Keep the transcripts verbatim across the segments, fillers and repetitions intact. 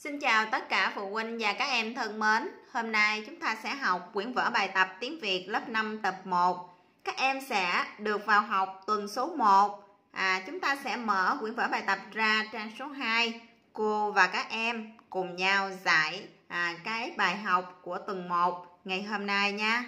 Xin chào tất cả phụ huynh và các em thân mến. Hôm nay chúng ta sẽ học quyển vở bài tập tiếng Việt lớp năm tập một. Các em sẽ được vào học tuần số một. À, chúng ta sẽ mở quyển vở bài tập ra trang số hai. Cô và các em cùng nhau giải à, cái bài học của tuần một ngày hôm nay nha.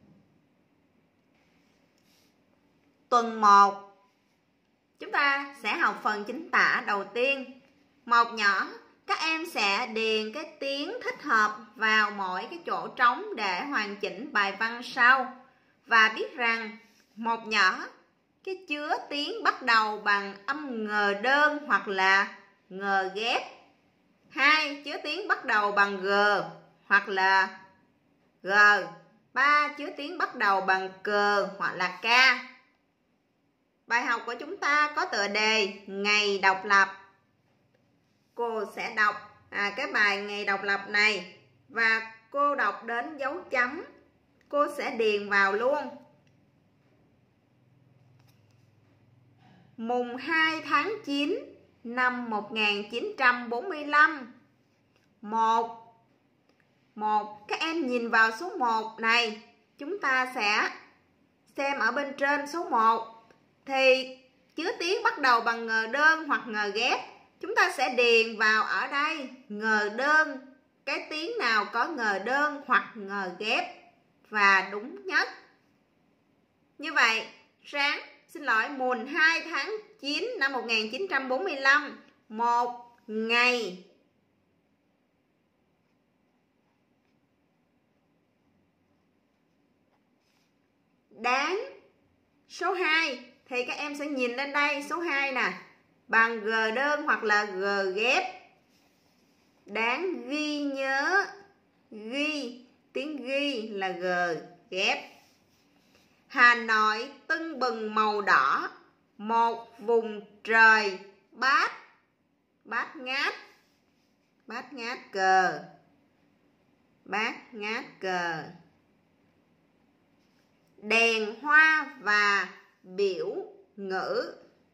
Tuần một, chúng ta sẽ học phần chính tả đầu tiên. Một nhỏ, các em sẽ điền cái tiếng thích hợp vào mỗi cái chỗ trống để hoàn chỉnh bài văn sau. Và biết rằng một nhỏ, cái chứa tiếng bắt đầu bằng âm ngờ đơn hoặc là ngờ ghép. Hai, chứa tiếng bắt đầu bằng g hoặc là g. Ba, chứa tiếng bắt đầu bằng cờ hoặc là ca. Bài học của chúng ta có tựa đề Ngày độc lập. Cô sẽ đọc à, cái bài Ngày độc lập này và cô đọc đến dấu chấm. Cô sẽ điền vào luôn. Mùng hai tháng chín năm một nghìn chín trăm bốn mươi lăm. một. một. Các em nhìn vào số một này. Chúng ta sẽ xem ở bên trên số một. Thì chứa tiếng bắt đầu bằng ngờ đơn hoặc ngờ ghép. Chúng ta sẽ điền vào ở đây ngờ đơn, cái tiếng nào có ngờ đơn hoặc ngờ ghép và đúng nhất. Như vậy, sáng, xin lỗi, mùng hai tháng chín năm một nghìn chín trăm bốn mươi lăm, một ngày. Đáng. Số hai thì các em sẽ nhìn lên đây, số hai nè, bằng g đơn hoặc là g ghép. Đáng ghi nhớ. Ghi, tiếng ghi là g ghép. Hà Nội tưng bừng màu đỏ, một vùng trời bát. Bát ngát. Bát ngát cờ. Bát ngát cờ. Đèn hoa và biểu ngữ.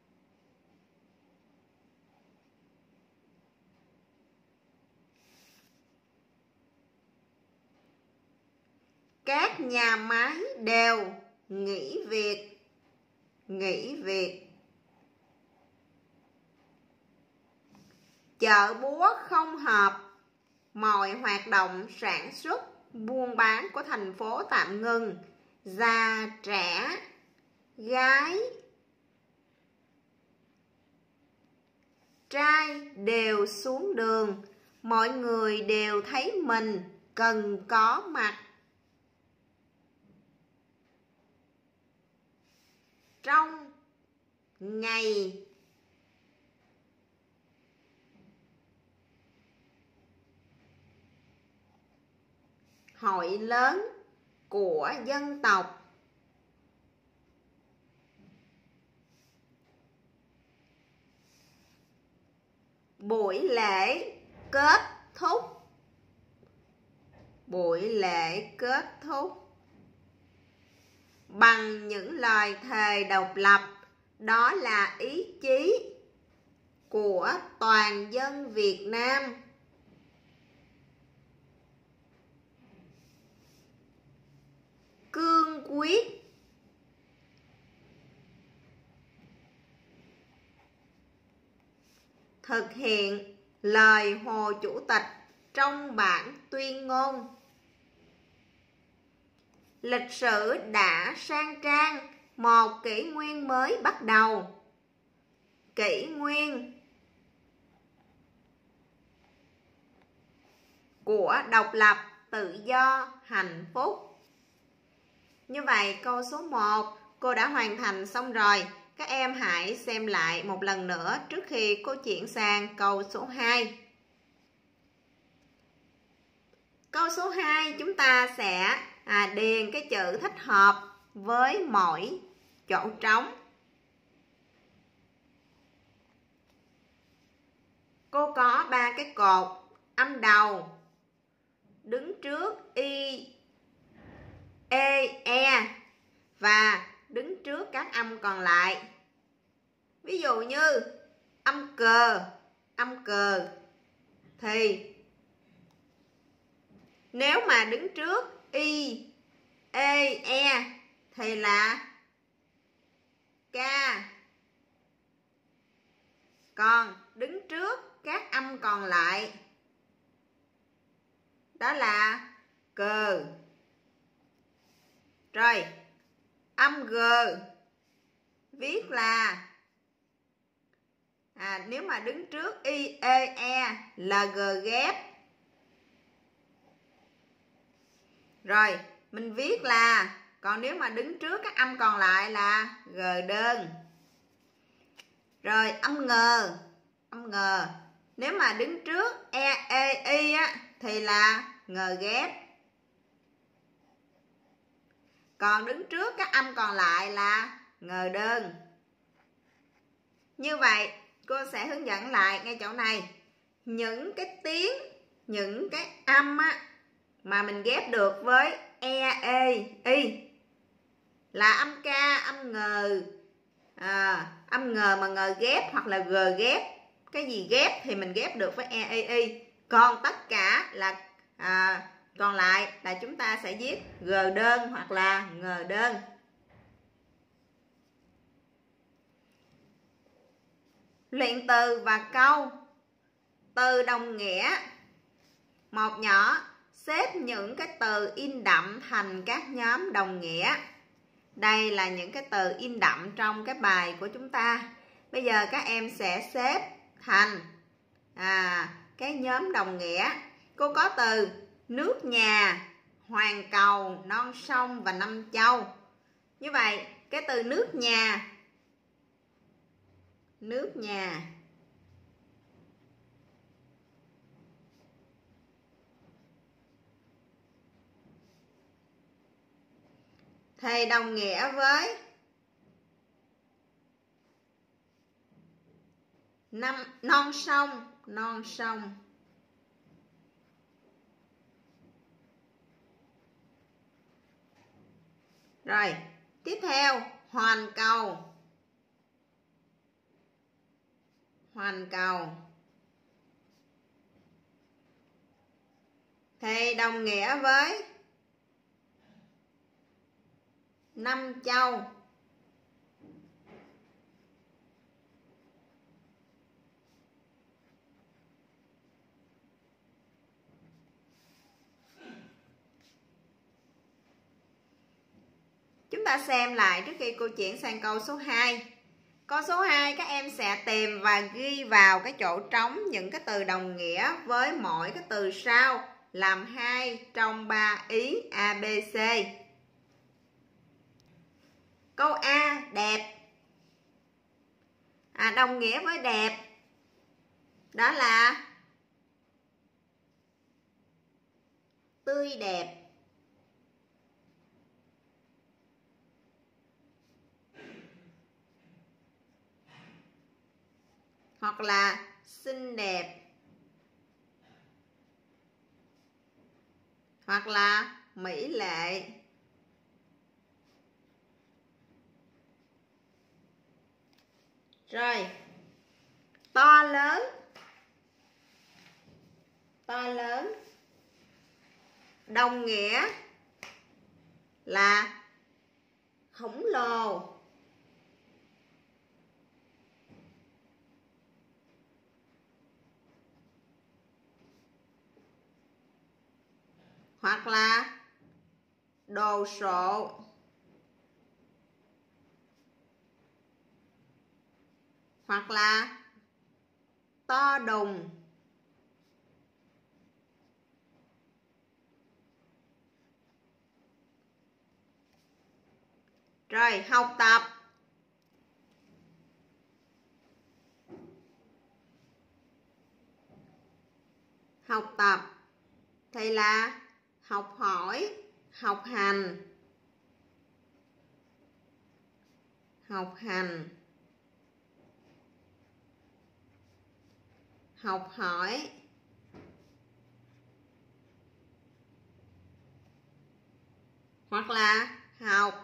Các nhà máy đều nghỉ việc. Nghỉ việc. Chợ búa không hợp. Mọi hoạt động sản xuất, buôn bán của thành phố tạm ngừng. Già, trẻ, gái, trai đều xuống đường. Mọi người đều thấy mình cần có mặt. Trong ngày hội lớn của dân tộc. Buổi lễ kết thúc. Buổi lễ kết thúc. Bằng những lời thề độc lập, đó là ý chí của toàn dân Việt Nam. Cương quyết. Thực hiện lời Hồ Chủ tịch trong bản tuyên ngôn. Lịch sử đã sang trang, một kỷ nguyên mới bắt đầu. Kỷ nguyên của độc lập, tự do, hạnh phúc. Như vậy câu số một cô đã hoàn thành xong rồi. Các em hãy xem lại một lần nữa trước khi cô chuyển sang câu số hai. Câu số hai chúng ta sẽ à, điền cái chữ thích hợp với mỗi chỗ trống. Cô có ba cái cột âm đầu đứng trước y, e, e và đứng trước các âm còn lại. Ví dụ như âm cờ, âm cờ thì Nếu mà đứng trước y, e, e thì là k. Còn đứng trước các âm còn lại đó là cờ. Rồi, âm g viết là à, nếu mà đứng trước y, e, e là g ghép. Rồi, mình viết là, còn nếu mà đứng trước các âm còn lại là g đơn. Rồi, âm ngờ, âm ngờ nếu mà đứng trước e, e, y á thì là ngờ ghép. Còn đứng trước các âm còn lại là ngờ đơn. Như vậy, cô sẽ hướng dẫn lại ngay chỗ này. Những cái tiếng, những cái âm á, mà mình ghép được với e, e, y là âm k, âm ngờ, à, âm ngờ mà ngờ ghép hoặc là g ghép. Cái gì ghép thì mình ghép được với e, e, y. Còn tất cả là à, còn lại là chúng ta sẽ viết g đơn hoặc là ng đơn. Luyện từ và câu. Từ đồng nghĩa. Một nhỏ, xếp những cái từ in đậm thành các nhóm đồng nghĩa. Đây là những cái từ in đậm trong cái bài của chúng ta. Bây giờ các em sẽ xếp thành à, cái nhóm đồng nghĩa. Cô có từ nước nhà, hoàn cầu, non sông và năm châu. Như vậy, cái từ nước nhà, nước nhà thì đồng nghĩa với năm non sông, non sông. Rồi, tiếp theo hoàn cầu. Hoàn cầu thì đồng nghĩa với năm châu. Chúng ta xem lại trước khi cô chuyển sang câu số hai. Câu số hai các em sẽ tìm và ghi vào cái chỗ trống những cái từ đồng nghĩa với mỗi cái từ sau, làm hai trong ba ý A, B, C. Câu A, đẹp. À, đồng nghĩa với đẹp đó là tươi đẹp. Hoặc là xinh đẹp. Hoặc là mỹ lệ. Rồi, to lớn. To lớn đồng nghĩa là khổng lồ. Hoặc là đồ sộ. Hoặc là to đùng. Rồi, học tập. Học tập thì là học hỏi, học hành. Học hành, học hỏi. Hoặc là học.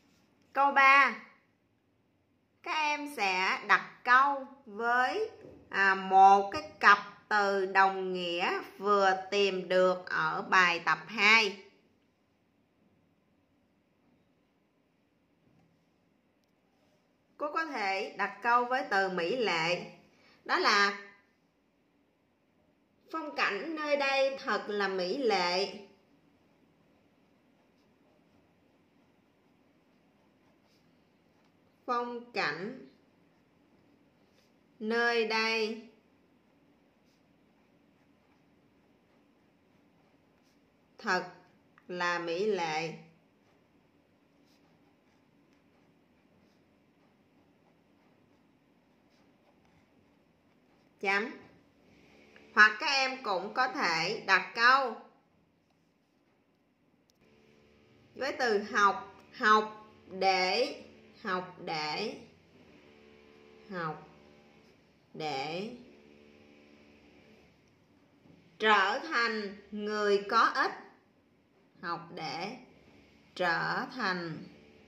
Câu ba. Các em sẽ đặt câu với à, một cái cặp từ đồng nghĩa vừa tìm được ở bài tập hai. Cô có thể đặt câu với từ mỹ lệ, đó là phong cảnh nơi đây thật là mỹ lệ. Phong cảnh nơi đây thật là mỹ lệ. Chấm. Hoặc các em cũng có thể đặt câu với từ học, học để, học để, học để trở thành người có ích. Học để trở thành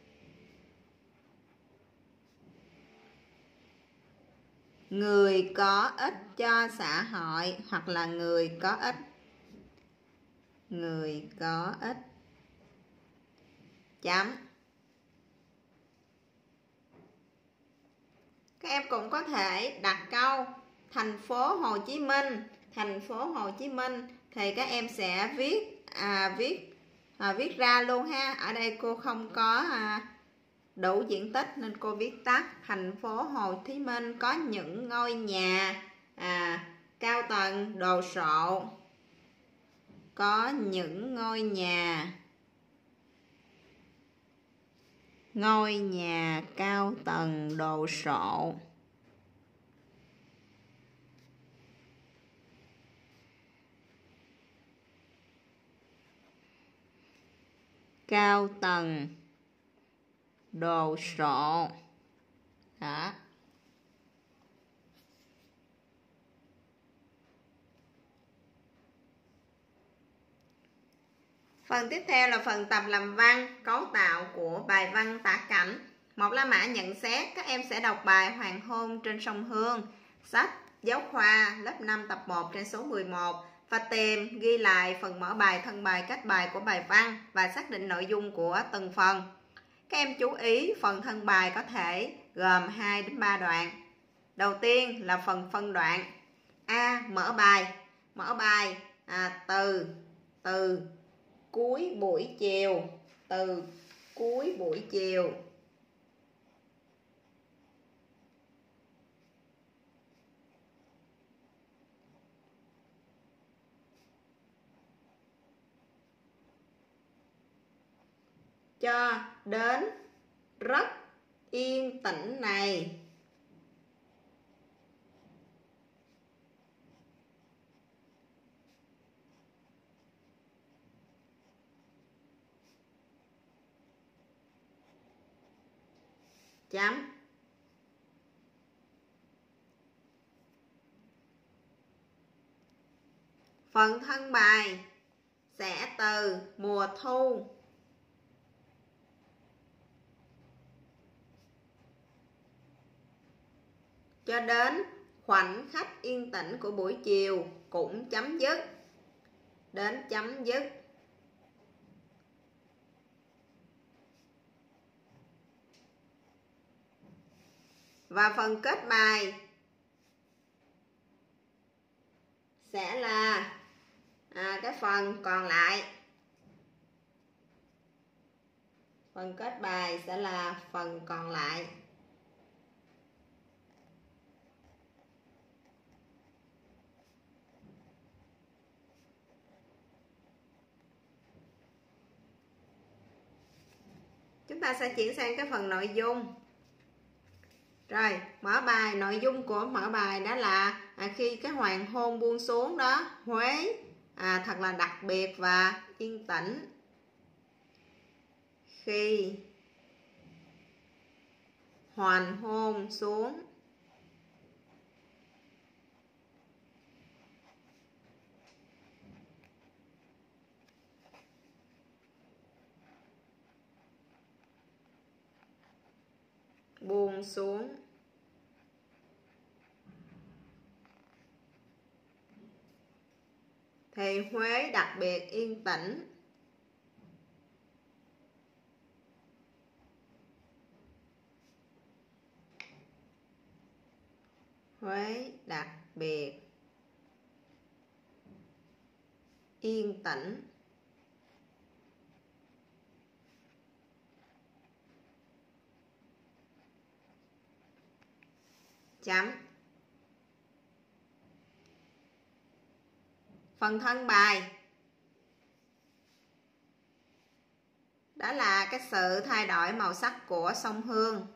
người có ích cho xã hội, hoặc là người có ích. Người có ích. Chấm. Các em cũng có thể đặt câu thành phố Hồ Chí Minh. Thành phố Hồ Chí Minh thì các em sẽ viết à, viết à, viết ra luôn ha. Ở đây cô không có à, đủ diện tích nên cô viết tắt. Thành phố Hồ Chí Minh có những ngôi nhà à, cao tầng đồ sộ. Có những ngôi nhà ngôi nhà cao tầng đồ sộ. Cao tầng đồ sộ. Đó. Phần tiếp theo là phần tập làm văn, cấu tạo của bài văn tả cảnh. Một La Mã nhận xét. Các em sẽ đọc bài Hoàng hôn trên sông Hương, sách giáo khoa lớp năm tập một trên số mười một và tìm ghi lại phần mở bài, thân bài, cách bài của bài văn và xác định nội dung của từng phần. Các em chú ý phần thân bài có thể gồm hai đến ba đoạn. Đầu tiên là phần phân đoạn. A. Mở bài. Mở bài à, từ từ cuối buổi chiều. Từ cuối buổi chiều. Cho đến rất yên tĩnh này. Chấm. Phần thân bài sẽ từ mùa thu cho đến khoảnh khắc yên tĩnh của buổi chiều cũng chấm dứt. Đến chấm dứt. Và phần kết bài sẽ là à, cái phần còn lại. Phần kết bài sẽ là phần còn lại. Chúng ta sẽ chuyển sang cái phần nội dung. Rồi, mở bài, nội dung của mở bài đó là à, khi cái hoàng hôn buông xuống đó, Huế à, thật là đặc biệt và yên tĩnh. Khi hoàng hôn xuống, buông xuống. thì Huế đặc biệt yên tĩnh. Huế đặc biệt yên tĩnh. Chấm. Phần thân bài đó là cái sự thay đổi màu sắc của sông Hương.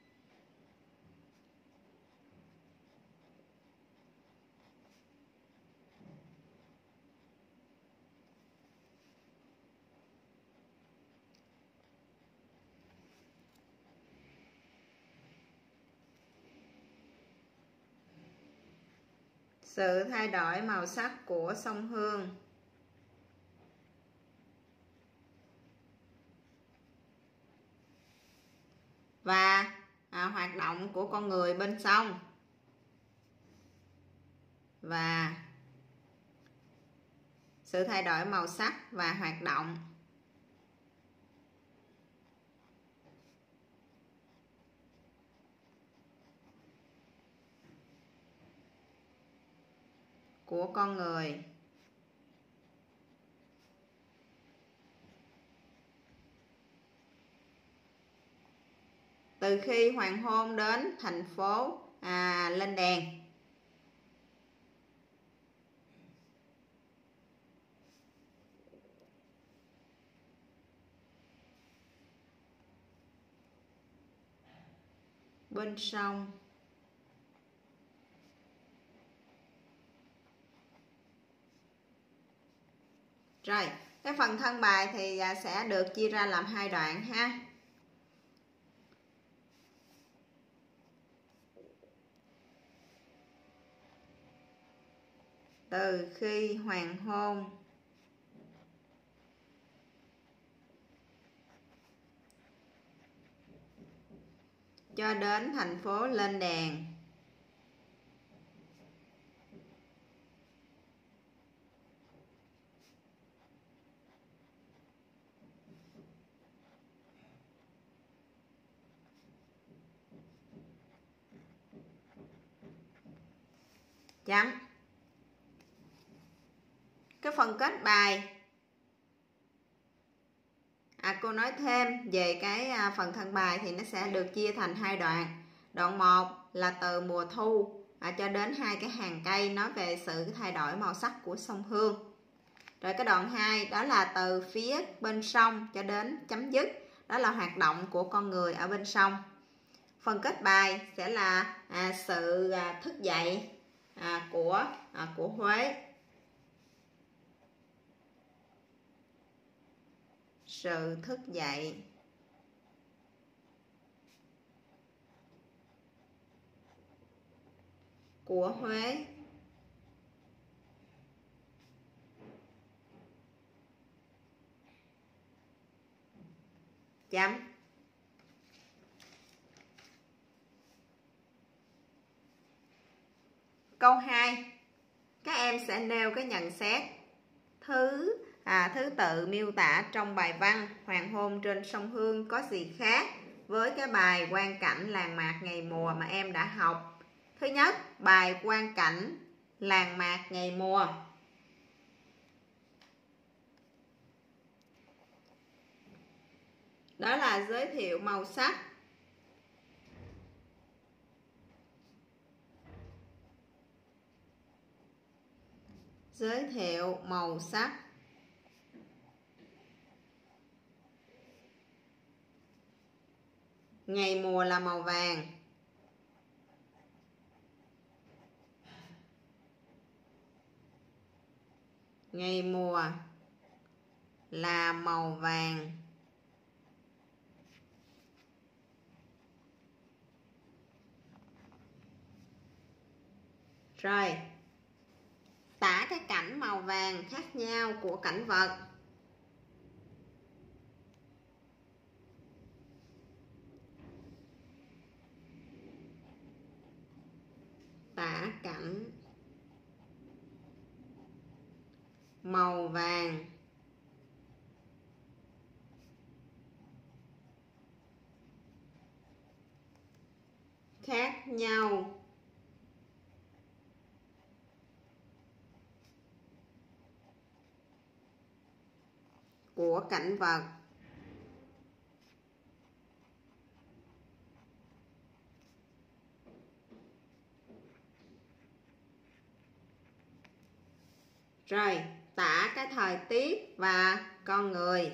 Sự thay đổi màu sắc của sông Hương. Và à, hoạt động của con người bên sông. Và sự thay đổi màu sắc và hoạt động của con người. Từ khi hoàng hôn đến thành phố à, lên đèn. Bên sông. Rồi, cái phần thân bài thì sẽ được chia ra làm hai đoạn ha. Từ khi hoàng hôn cho đến thành phố lên đèn. Chấm. Cái phần kết bài à, cô nói thêm về cái phần thân bài thì nó sẽ được chia thành hai đoạn. Đoạn một là từ mùa thu à, cho đến hai cái hàng cây, nói về sự thay đổi màu sắc của sông Hương. Rồi cái đoạn hai đó là từ phía bên sông cho đến chấm dứt, đó là hoạt động của con người ở bên sông. Phần kết bài sẽ là à, sự à, thức dậy à, của à, của Huế. Sự thức dậy của Huế. Chấm. Câu hai, các em sẽ nêu cái nhận xét thứ à, thứ tự miêu tả trong bài văn Hoàng hôn trên sông Hương có gì khác với cái bài Quang cảnh làng mạc ngày mùa mà em đã học. Thứ nhất, bài Quang cảnh làng mạc ngày mùa đó là giới thiệu màu sắc. Giới thiệu màu sắc. Ngày mùa là màu vàng. Ngày mùa là màu vàng. Rồi, tả cái cảnh màu vàng khác nhau của cảnh vật. Tả cảnh màu vàng. Khác nhau. Của cảnh vật. Rồi, tả cái thời tiết và con người.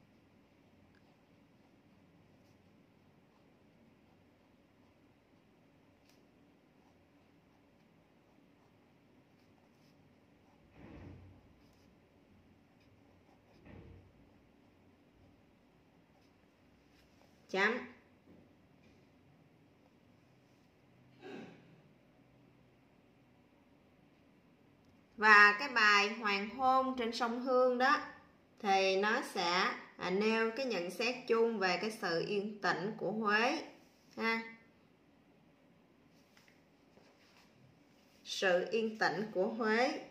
Chấm. Và cái bài Hoàng hôn trên sông Hương đó thì nó sẽ à, nêu cái nhận xét chung về cái sự yên tĩnh của Huế ha. Sự yên tĩnh của Huế.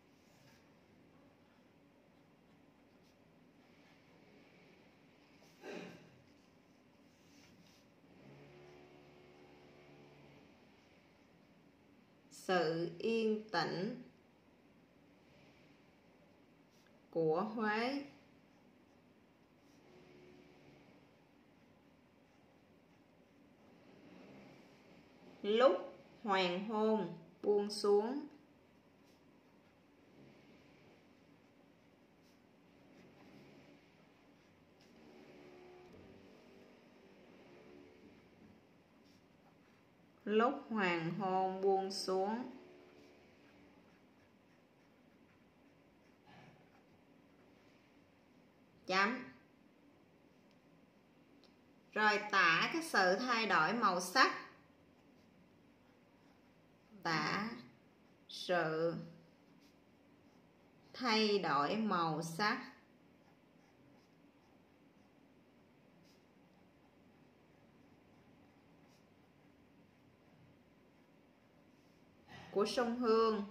Sự yên tĩnh của Huế. Lúc hoàng hôn buông xuống. Lúc hoàng hôn buông xuống. Chấm. Rồi tả cái sự thay đổi màu sắc. Tả sự thay đổi màu sắc của sông Hương.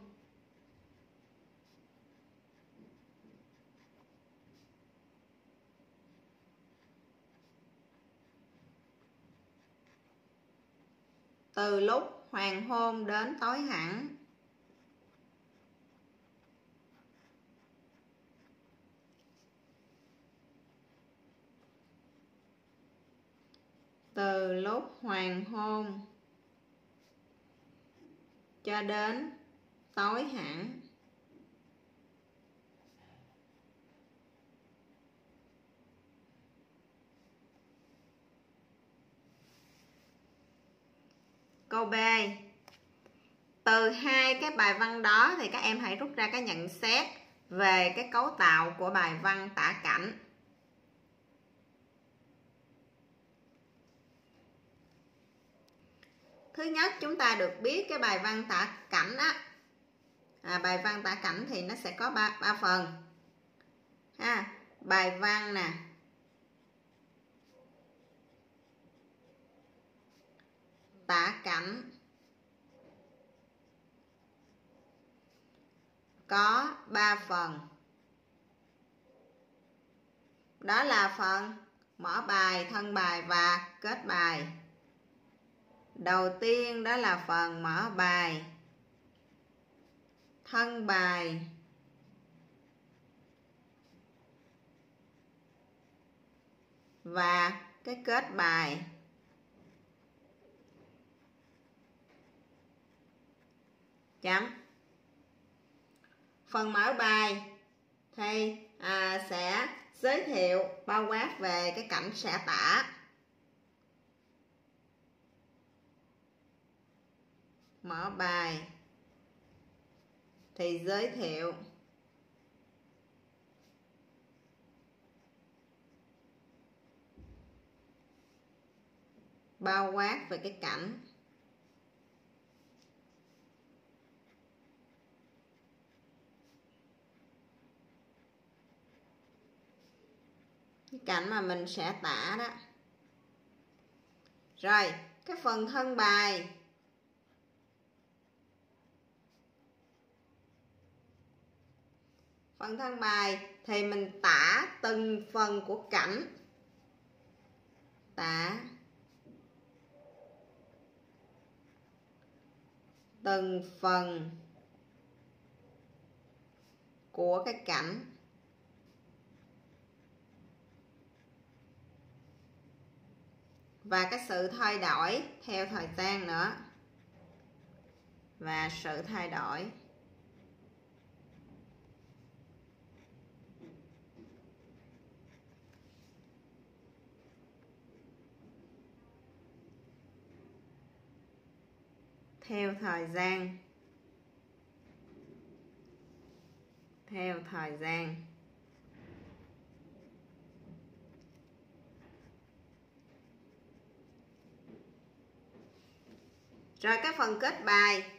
Từ lúc hoàng hôn đến tối hẳn. Từ lúc hoàng hôn cho đến tối hẳn. Câu B. Từ hai cái bài văn đó thì các em hãy rút ra cái nhận xét về cái cấu tạo của bài văn tả cảnh. Thứ nhất, chúng ta được biết cái bài văn tả cảnh á, à, bài văn tả cảnh thì nó sẽ có ba, ba phần ha. Bài văn nè, tả cảnh có ba phần. Đó là phần mở bài, thân bài và kết bài. Đầu tiên đó là phần mở bài, thân bài và cái kết bài. Chấm. Phần mở bài thì à, sẽ giới thiệu bao quát về cái cảnh sẽ tả. Mở bài thì giới thiệu bao quát về cái cảnh. Cái cảnh mà mình sẽ tả đó. Rồi, cái phần thân bài Phần thân bài thì mình tả từng phần của cảnh. Tả từng phần của cái cảnh. Và cái sự thay đổi theo thời gian nữa. Và sự thay đổi. Theo thời gian. Theo thời gian. Rồi cái phần kết bài.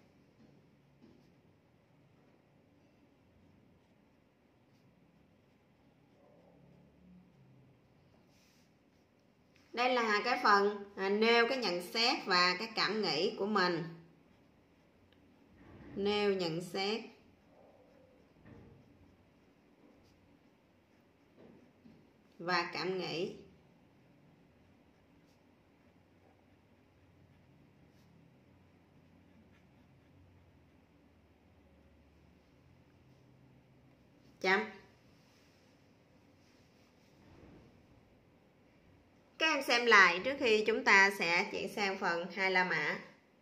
Đây là cái phần à, nêu cái nhận xét và cái cảm nghĩ của mình. Nêu nhận xét và cảm nghĩ. Chấm. Các em xem lại trước khi chúng ta sẽ chuyển sang phần hai la mã.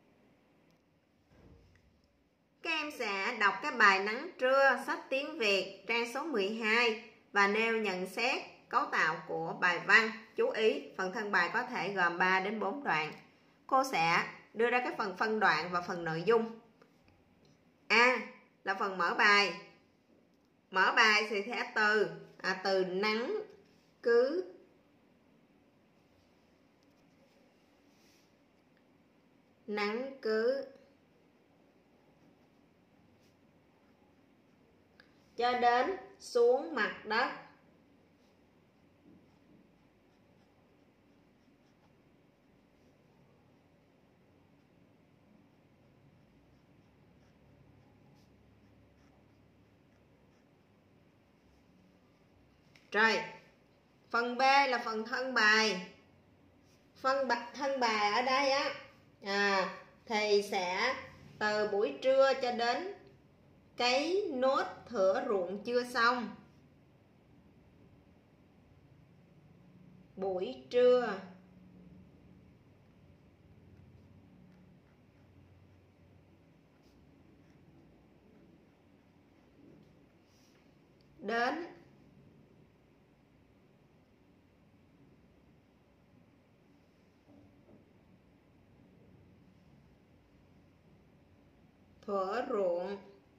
Các em sẽ đọc cái bài Nắng trưa sách tiếng Việt trang số mười hai và nêu nhận xét cấu tạo của bài văn. Chú ý, phần thân bài có thể gồm ba đến bốn đoạn. Cô sẽ đưa ra cái phần phân đoạn và phần nội dung. A là phần mở bài. Mở bài thì sẽ từ à, từ nắng cứ nắng cứ cho đến xuống mặt đất. Rồi, phần B là phần thân bài. Phần thân bài ở đây á à, thì sẽ từ buổi trưa cho đến cấy nốt thửa ruộng chưa xong. Buổi trưa đến thửa ruộng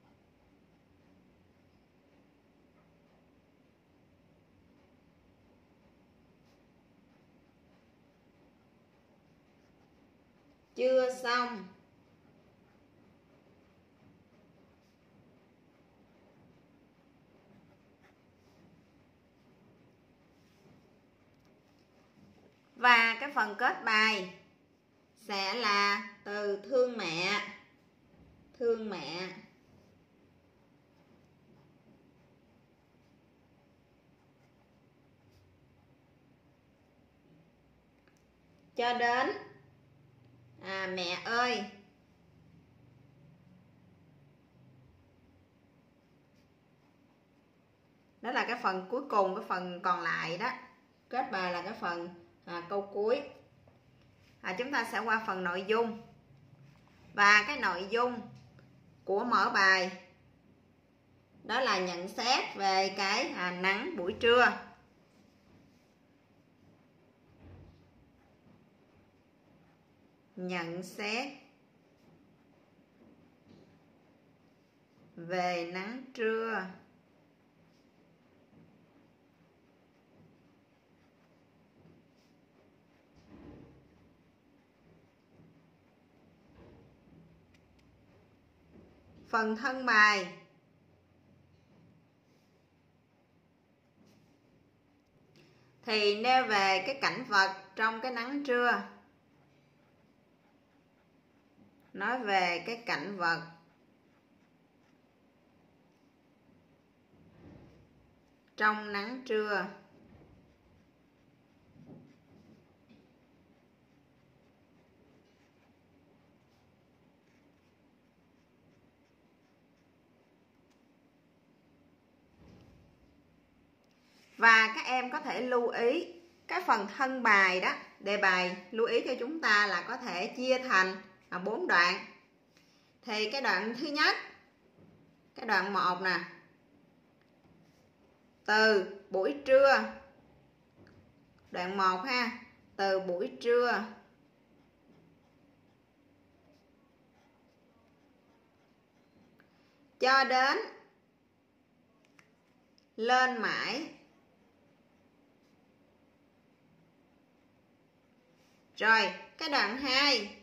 chưa xong. Và cái phần kết bài sẽ là từ thương mẹ. Thương mẹ cho đến à, mẹ ơi. Đó là cái phần cuối cùng, cái phần còn lại đó. Kết bài là cái phần à, câu cuối. À, chúng ta sẽ qua phần nội dung. Và cái nội dung của mở bài đó là nhận xét về cái à, nắng buổi trưa. Nhận xét về nắng trưa. Phần thân bài thì nêu về cái cảnh vật trong cái nắng trưa. Nói về cái cảnh vật trong nắng trưa. Và các em có thể lưu ý cái phần thân bài đó, đề bài lưu ý cho chúng ta là có thể chia thành bốn đoạn. Thì cái đoạn thứ nhất, cái đoạn một nè, từ buổi trưa, đoạn một ha, từ buổi trưa cho đến lên mãi. Rồi, cái đoạn hai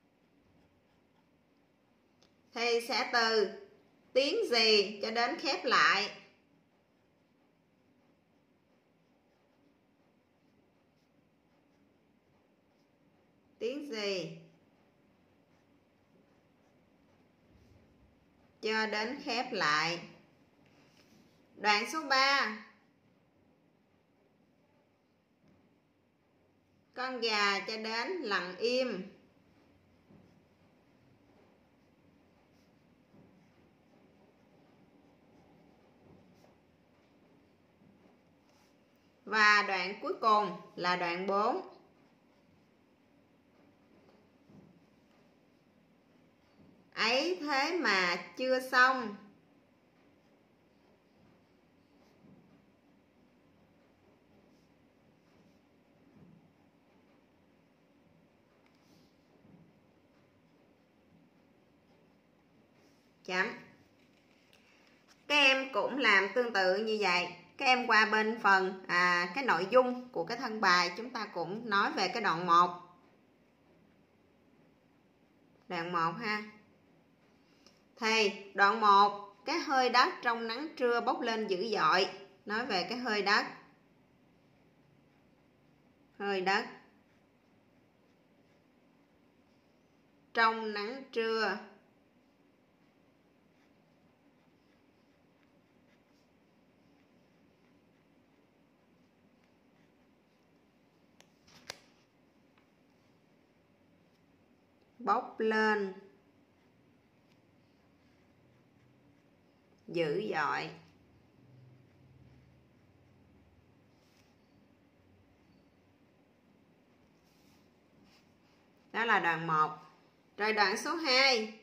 thì sẽ từ tiếng gì cho đến khép lại. Tiếng gì cho đến khép lại. Đoạn số ba, con gà cho đến lặng im. Và đoạn cuối cùng là đoạn bốn. Ấy thế mà chưa xong. Chấm. Các em cũng làm tương tự như vậy. Các em qua bên phần à, cái nội dung của cái thân bài, chúng ta cũng nói về cái đoạn một. Đoạn một ha. Thì đoạn một, cái hơi đất trong nắng trưa bốc lên dữ dội. Nói về cái hơi đất. Hơi đất trong nắng trưa. Bốc lên dữ dội. Đó là đoạn một. Rồi đoạn số hai.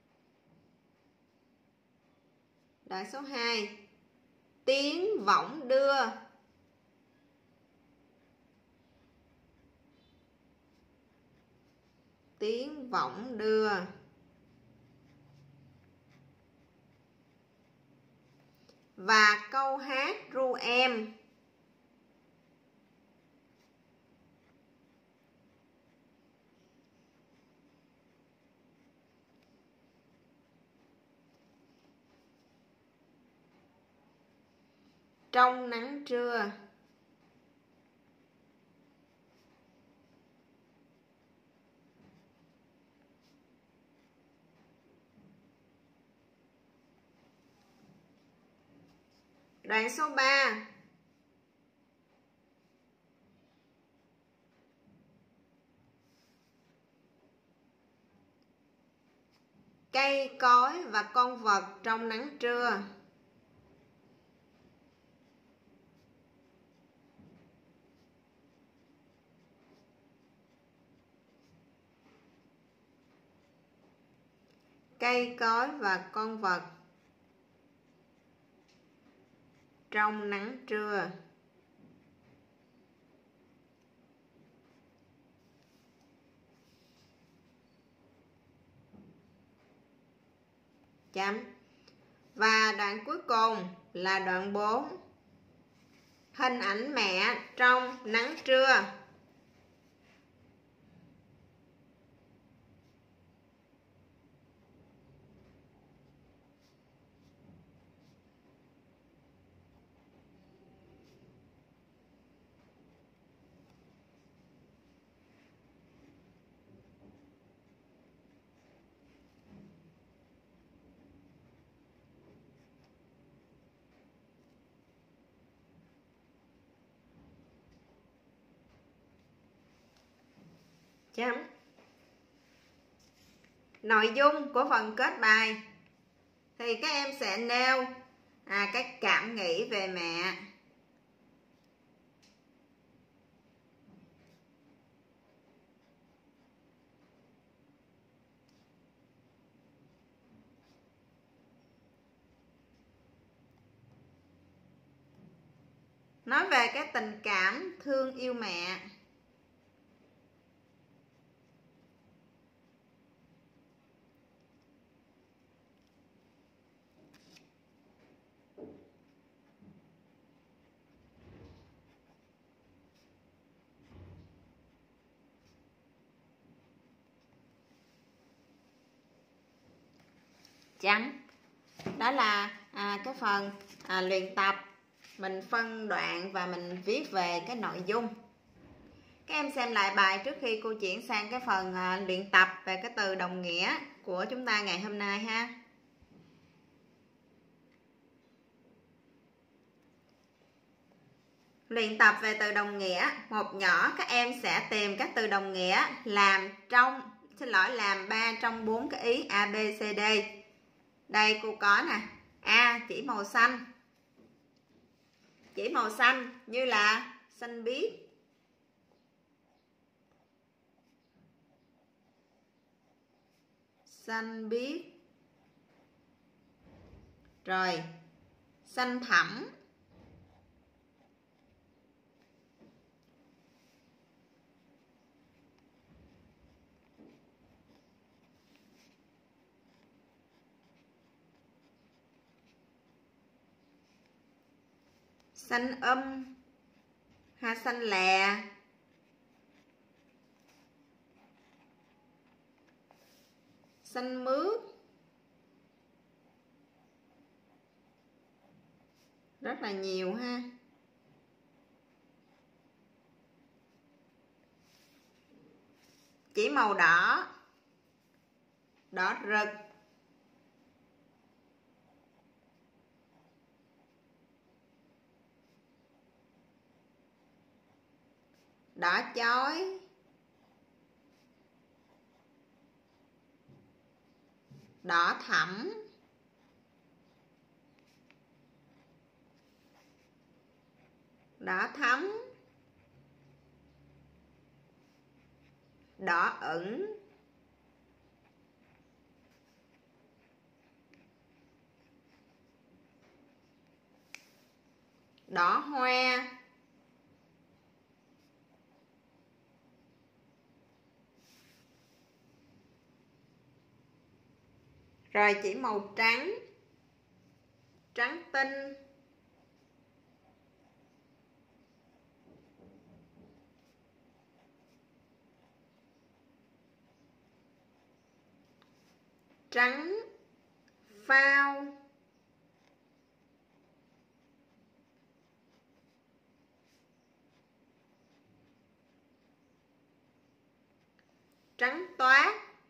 Đoạn số hai, tiếng võng đưa. Tiếng võng đưa. Và câu hát ru em. Trong nắng trưa. Đoạn số ba. Cây cối và con vật trong nắng trưa. Cây cối và con vật trong nắng trưa. Chấm. Và đoạn cuối cùng là đoạn bốn. Hình ảnh mẹ trong nắng trưa. Chấm. Nội dung của phần kết bài thì các em sẽ nêu à, cái cảm nghĩ về mẹ. Nói về cái tình cảm thương yêu mẹ. Chấm. Đó là à, cái phần à, luyện tập. Mình phân đoạn và mình viết về cái nội dung. Các em xem lại bài trước khi cô chuyển sang cái phần à, luyện tập về cái từ đồng nghĩa của chúng ta ngày hôm nay ha. Luyện tập về từ đồng nghĩa. Một nhỏ các em sẽ tìm các từ đồng nghĩa làm trong xin lỗi làm ba trong bốn cái ý A, B, C, D. Đây cô có nè. A. Chỉ màu xanh. Chỉ màu xanh như là xanh biếc, xanh biếc, rồi xanh thẳm, xanh um, ha xanh lè, xanh mướt, rất là nhiều ha. Chỉ màu đỏ, đỏ rực, đỏ chói, đỏ thẫm, đỏ thắm, đỏ ửng, đỏ hoe, rồi chỉ màu trắng, trắng tinh, trắng phao, trắng toát,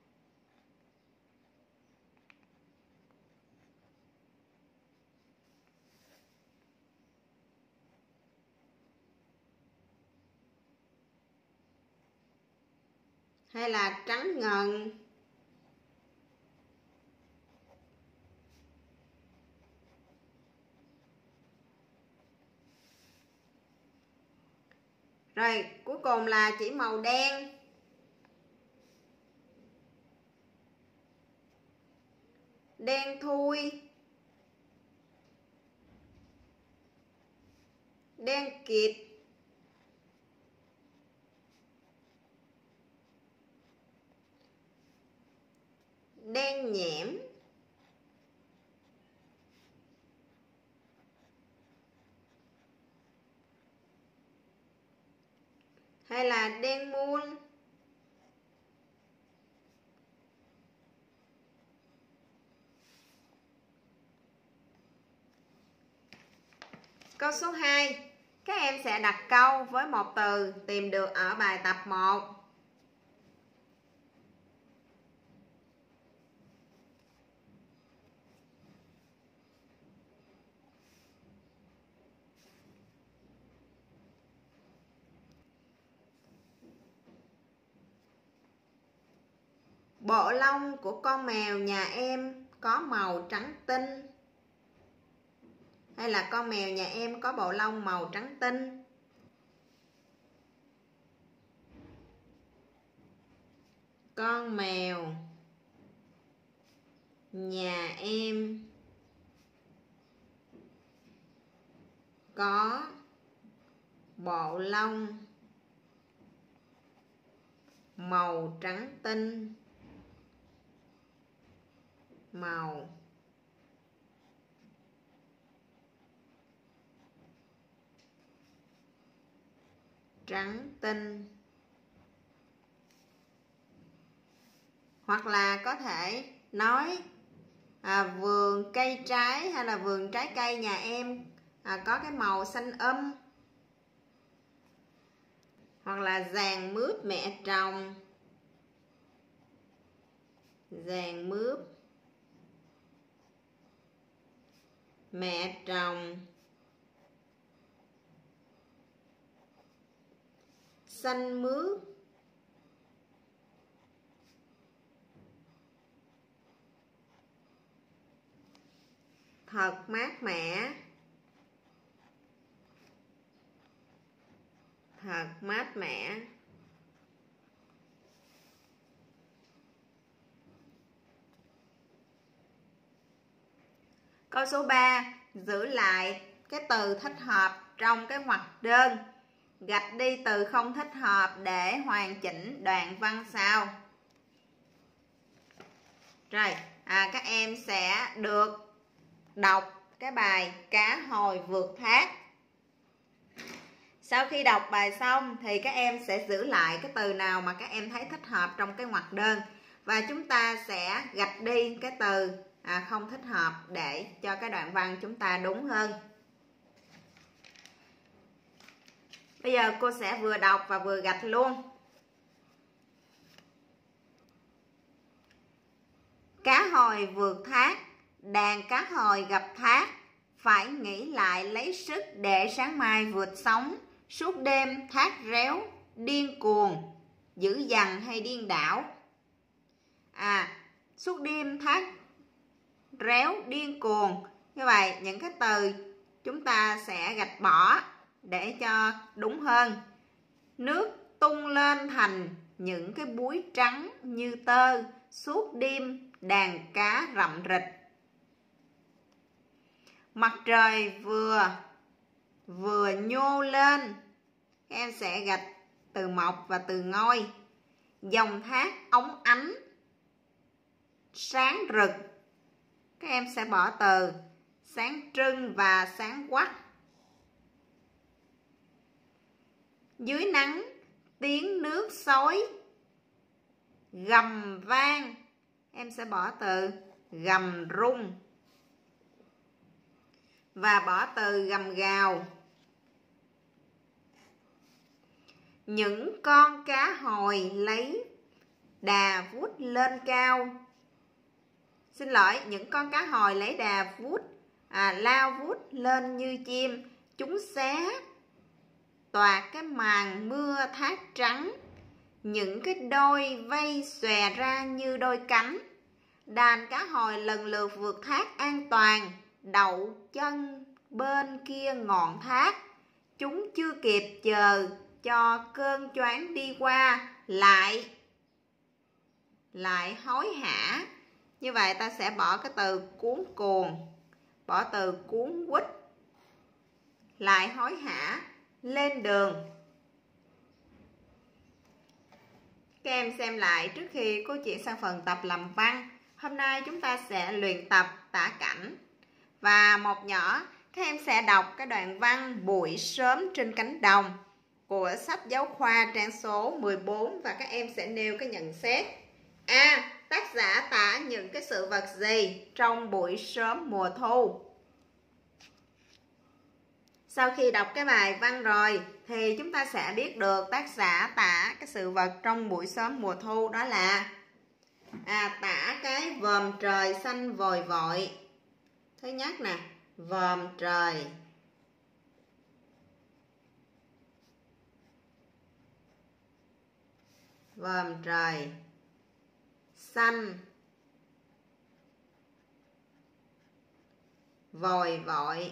hay là trắng ngần, rồi cuối cùng là chỉ màu đen, đen thui, đen kịt, đen nhẽm, hay là đen muôn. Câu số hai, các em sẽ đặt câu với một từ tìm được ở bài tập một. Bộ lông của con mèo nhà em có màu trắng tinh. Hay là con mèo nhà em có bộ lông màu trắng tinh. Con mèo nhà em có bộ lông màu trắng tinh. Màu trắng tinh. Hoặc là có thể nói à, vườn cây trái hay là vườn trái cây nhà em à, có cái màu xanh um. Hoặc là giàn mướp mẹ trồng. Giàn mướp mẹ trồng xanh mướt. Thật mát mẻ. Thật mát mẻ. Câu số ba, giữ lại cái từ thích hợp trong cái ngoặc đơn. Gạch đi từ không thích hợp để hoàn chỉnh đoạn văn sau. Rồi, à, các em sẽ được đọc cái bài cá hồi vượt thác. Sau khi đọc bài xong thì các em sẽ giữ lại cái từ nào mà các em thấy thích hợp trong cái ngoặc đơn. Và chúng ta sẽ gạch đi cái từ à, không thích hợp để cho cái đoạn văn chúng ta đúng hơn. Bây giờ cô sẽ vừa đọc và vừa gạch luôn. Cá hồi vượt thác, đàn cá hồi gặp thác, phải nghĩ lại lấy sức để sáng mai vượt sóng. Suốt đêm thác réo, điên cuồng, dữ dằn hay điên đảo. À, suốt đêm thác réo, điên cuồng. Như vậy những cái từ chúng ta sẽ gạch bỏ để cho đúng hơn. Nước tung lên thành những cái búi trắng như tơ, suốt đêm đàn cá rậm rịch. Mặt trời vừa vừa nhô lên, các em sẽ gạch từ mọc và từ ngôi. Dòng thác óng ánh sáng rực, các em sẽ bỏ từ sáng trưng và sáng quắc. Dưới nắng tiếng nước sói gầm vang, em sẽ bỏ từ gầm rung và bỏ từ gầm gào. Những con cá hồi lấy đà vút lên cao. Xin lỗi, những con cá hồi lấy đà vút à, lao vút lên như chim. Chúng xé toạc cái màn mưa thác trắng, những cái đôi vây xòe ra như đôi cánh. Đàn cá hồi lần lượt vượt thác an toàn, đậu chân bên kia ngọn thác. Chúng chưa kịp chờ cho cơn choáng đi qua, lại lại hối hả. Như vậy ta sẽ bỏ cái từ cuống cuồng, bỏ từ cuốn quýt, lại hối hả, lên đường. Các em xem lại trước khi cô chuyển sang phần tập làm văn. Hôm nay chúng ta sẽ luyện tập tả cảnh. Và một nhỏ, các em sẽ đọc cái đoạn văn Buổi sớm trên cánh đồng của sách giáo khoa trang số mười bốn và các em sẽ nêu cái nhận xét. A. Tác giả tả những cái sự vật gì trong buổi sớm mùa thu? Sau khi đọc cái bài văn rồi thì chúng ta sẽ biết được tác giả tả cái sự vật trong buổi sớm mùa thu đó là à, tả cái vòm trời xanh vòi vội. Thứ nhất nè, vòm trời vòm trời xanh, vòi vội,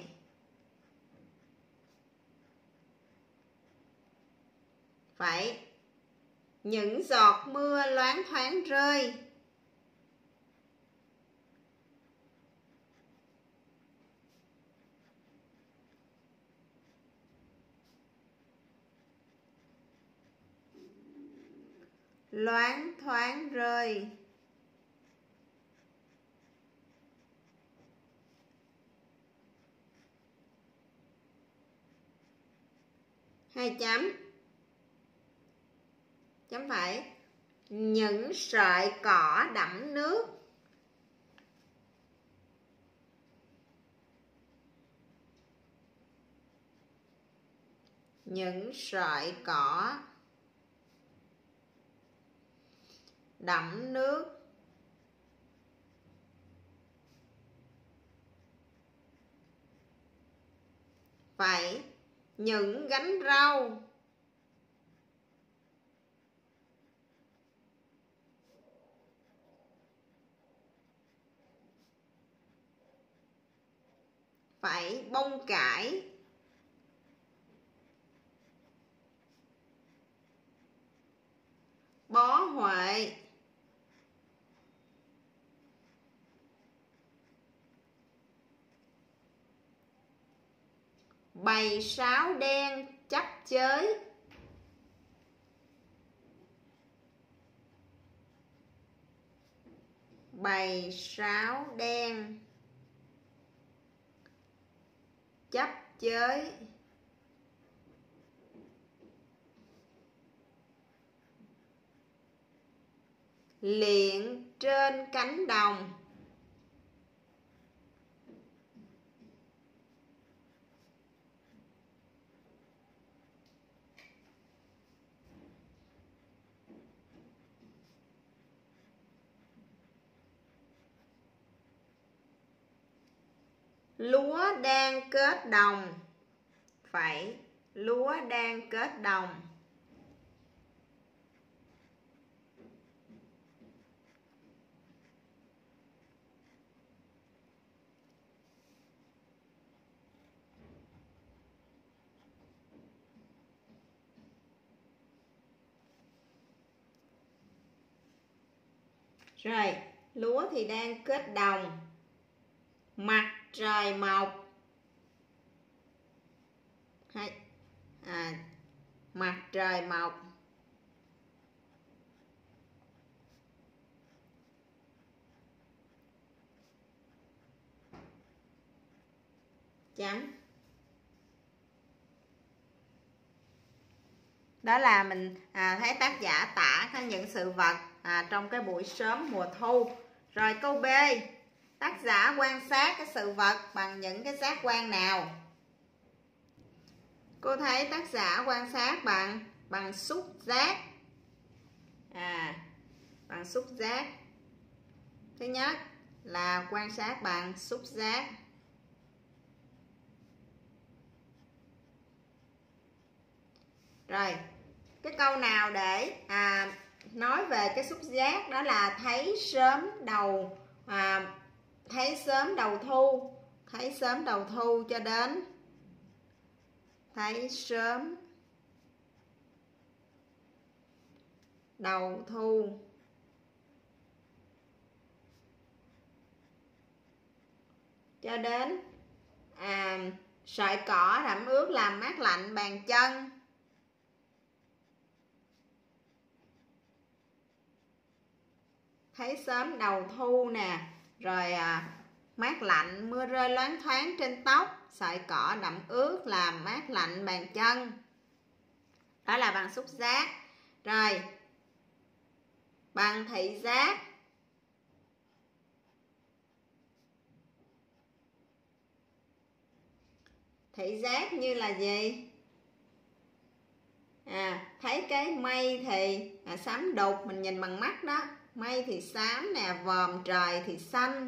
phải những giọt mưa loáng thoáng rơi, loáng thoáng rơi, hai chấm, chấm phẩy, những sợi cỏ đẫm nước, những sợi cỏ đẫm nước, phẩy, những gánh rau, phẩy, bông cải, bó huệ, bầy sáo đen chấp chới, bầy sáo đen chấp chới, liệng trên cánh đồng, lúa đang kết đồng, phẩy, lúa đang kết đồng, rồi lúa thì đang kết đồng, mặt trời mọc, hay à, mặt trời mọc, chấm. Đó là mình à, thấy tác giả tả có những sự vật à, trong cái buổi sớm mùa thu. Rồi câu B, tác giả quan sát cái sự vật bằng những cái giác quan nào? Cô thấy tác giả quan sát bằng bằng xúc giác. À, bằng xúc giác. Thứ nhất là quan sát bằng xúc giác. Rồi, cái câu nào để à, nói về cái xúc giác đó là thấy sớm đầu à, thấy sớm đầu thu, thấy sớm đầu thu cho đến thấy sớm đầu thu cho đến à, sợi cỏ đẫm ướt làm mát lạnh bàn chân. Thấy sớm đầu thu nè, rồi à, mát lạnh, mưa rơi loáng thoáng trên tóc, sợi cỏ đẫm ướt làm mát lạnh bàn chân. Đó là bằng xúc giác. Rồi, bằng thị giác. Thị giác như là gì? À, thấy cái mây thì à, xám đục, mình nhìn bằng mắt đó. Mây thì xám nè, vòm trời thì xanh,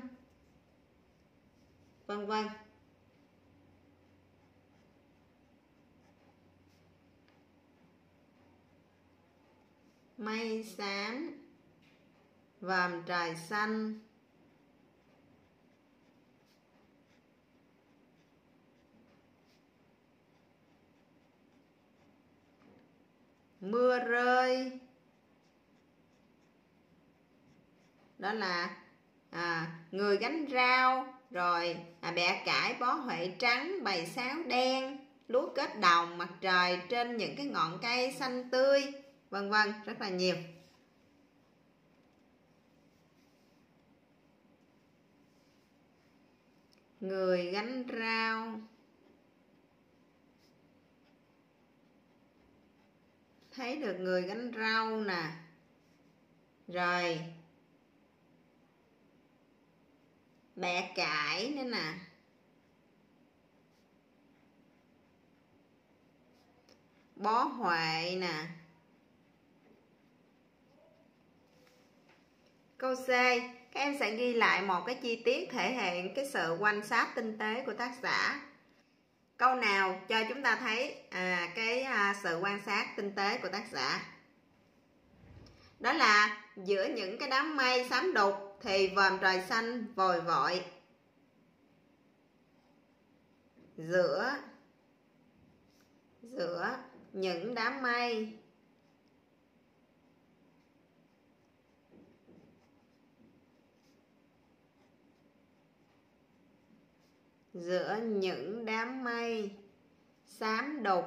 vân vân. Mây xám, vòm trời xanh, mưa rơi, đó là à, người gánh rau, rồi à, bẹ cải, bó huệ trắng, bầy sáo đen, lúa kết đồng, mặt trời trên những cái ngọn cây xanh tươi, vân vân, rất là nhiều. Người gánh rau, thấy được người gánh rau nè, rồi bẹ cải nữa nè, bó huệ nè. Câu C, các em sẽ ghi lại một cái chi tiết thể hiện cái sự quan sát tinh tế của tác giả. Câu nào cho chúng ta thấy à, cái à, sự quan sát tinh tế của tác giả? Đó là giữa những cái đám mây xám đục thì vòm trời xanh vòi vội. Giữa giữa những đám mây giữa những đám mây xám đục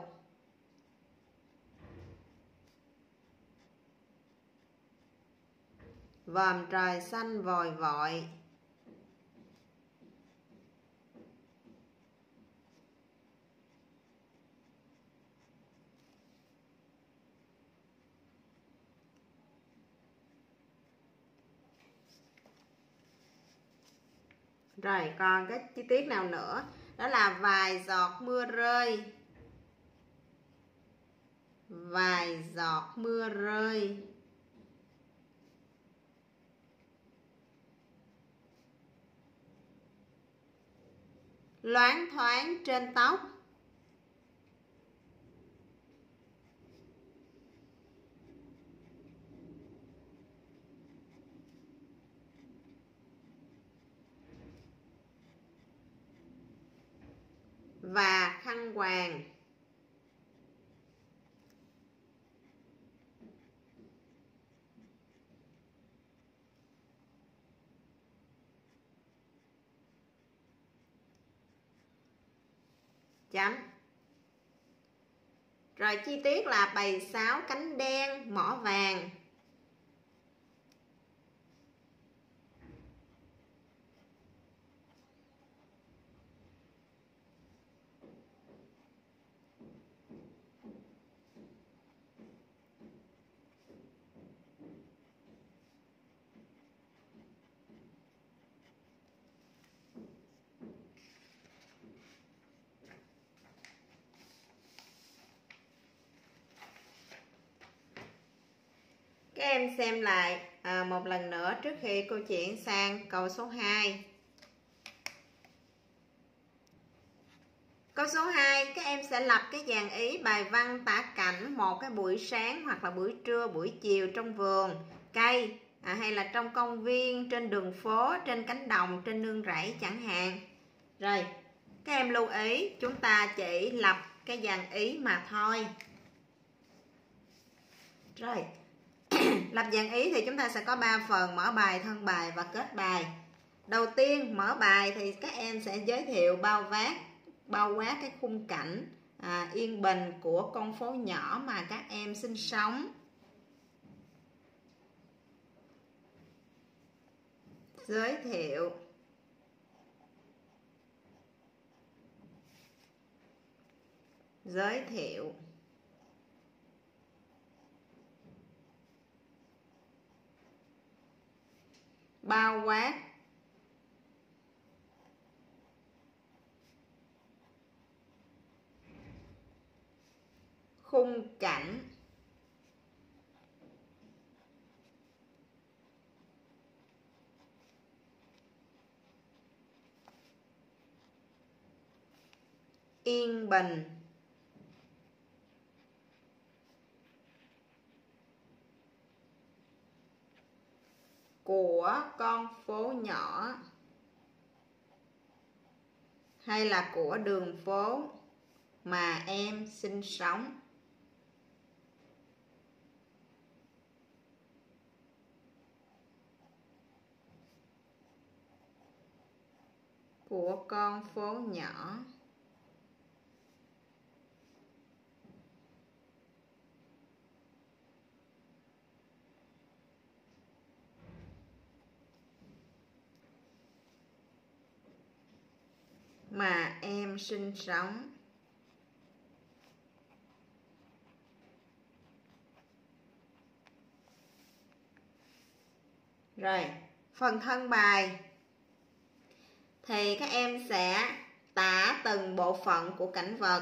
vòm trời xanh vòi vội. Rồi còn cái chi tiết nào nữa? Đó là vài giọt mưa rơi. Vài giọt mưa rơi. Loáng thoáng trên tóc. Và khăn quàng. Chấm. Rồi chi tiết là bầy sáo cánh đen, mỏ vàng. Các em xem lại à, một lần nữa trước khi cô chuyển sang câu số hai. Câu số hai, các em sẽ lập cái dàn ý bài văn tả cảnh một cái buổi sáng hoặc là buổi trưa, buổi chiều trong vườn cây, à, hay là trong công viên, trên đường phố, trên cánh đồng, trên nương rẫy chẳng hạn. Rồi, các em lưu ý chúng ta chỉ lập cái dàn ý mà thôi. Rồi, lập dàn ý thì chúng ta sẽ có ba phần: mở bài, thân bài và kết bài. Đầu tiên, mở bài thì các em sẽ giới thiệu bao quát bao quát cái khung cảnh à, yên bình của con phố nhỏ mà các em sinh sống. Giới thiệu giới thiệu bao quát khung cảnh yên bình của con phố nhỏ hay là của đường phố mà em sinh sống? Của con phố nhỏ mà em sinh sống. Rồi, phần thân bài thì các em sẽ tả từng bộ phận của cảnh vật.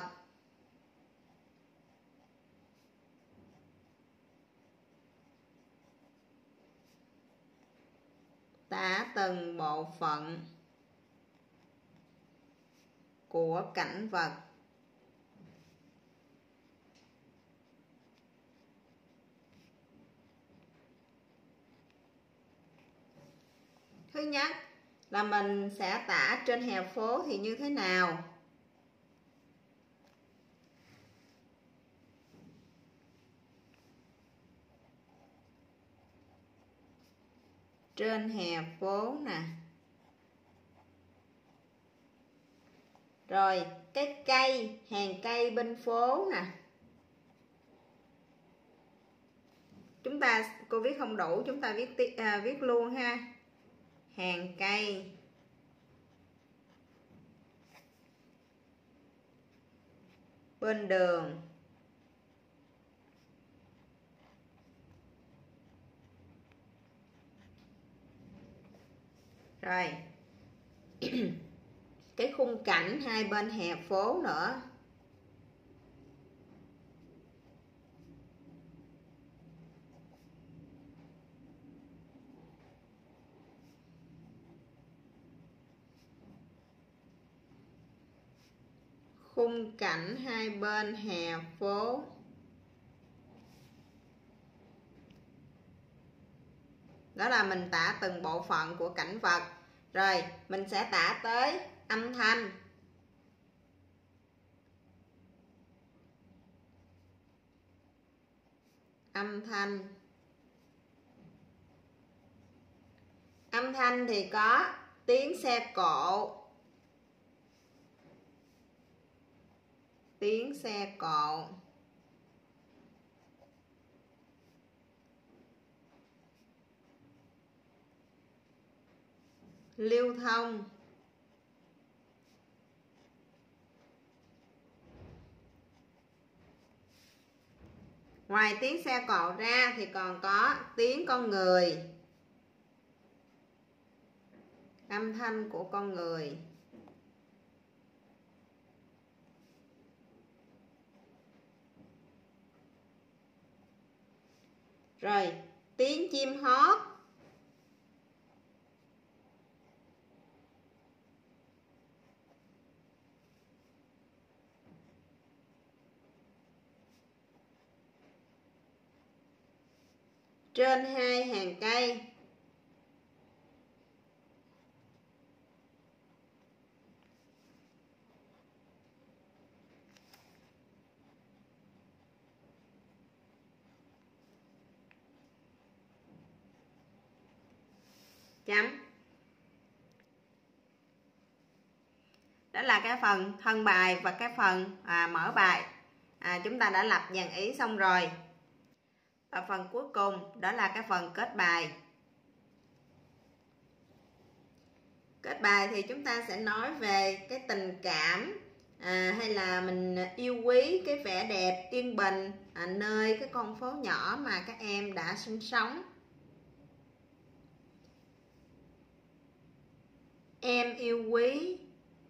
Tả từng bộ phận của cảnh vật. Thứ nhất là mình sẽ tả trên hè phố thì như thế nào. Trên hè phố nè. Rồi cái cây, hàng cây bên phố nè. Chúng ta, cô viết không đủ, chúng ta viết à, viết luôn ha. Hàng cây bên đường. Rồi cái khung cảnh hai bên hè phố nữa. Khung cảnh hai bên hè phố. Đó là mình tả từng bộ phận của cảnh vật. Rồi mình sẽ tả tới âm thanh. Âm thanh. Âm thanh thì có tiếng xe cộ. Tiếng xe cộ. Lưu thông. Ngoài tiếng xe cộ ra thì còn có tiếng con người. Âm thanh của con người. Rồi tiếng chim hót. Trên hai hàng cây. Chấm. Đó là cái phần thân bài và cái phần à, mở bài. À, chúng ta đã lập dàn ý xong rồi. Và phần cuối cùng đó là cái phần kết bài. Kết bài thì chúng ta sẽ nói về cái tình cảm à, hay là mình yêu quý cái vẻ đẹp yên bình à, nơi cái con phố nhỏ mà các em đã sinh sống. Em yêu quý.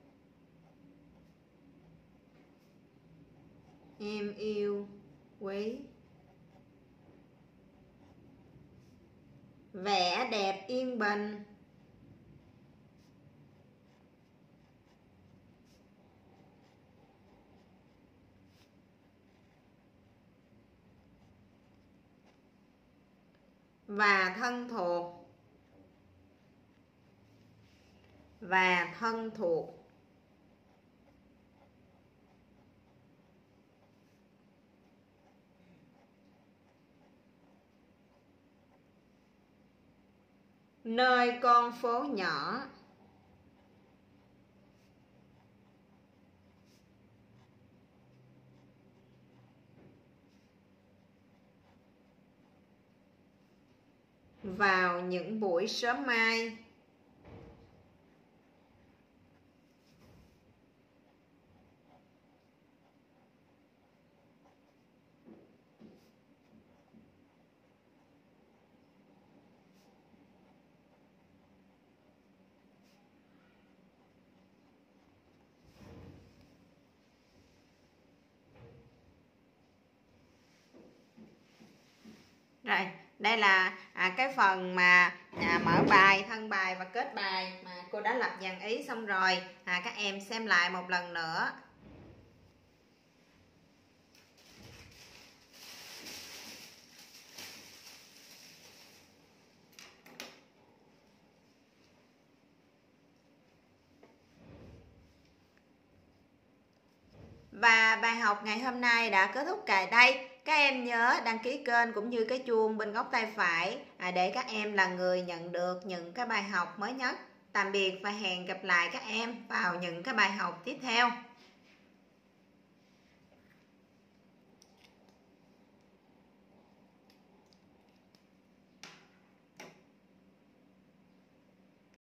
Em yêu quý vẻ đẹp yên bình. Và thân thuộc. và thân thuộc. Nơi con phố nhỏ. Vào những buổi sớm mai. Rồi, đây là à, cái phần mà à, mở bài, thân bài và kết bài mà cô đã lập dàn ý xong rồi. À, các em xem lại một lần nữa. Và bài học ngày hôm nay đã kết thúc tại đây. Các em nhớ đăng ký kênh cũng như cái chuông bên góc tay phải à, để các em là người nhận được những cái bài học mới nhất. Tạm biệt và hẹn gặp lại các em vào những cái bài học tiếp theo.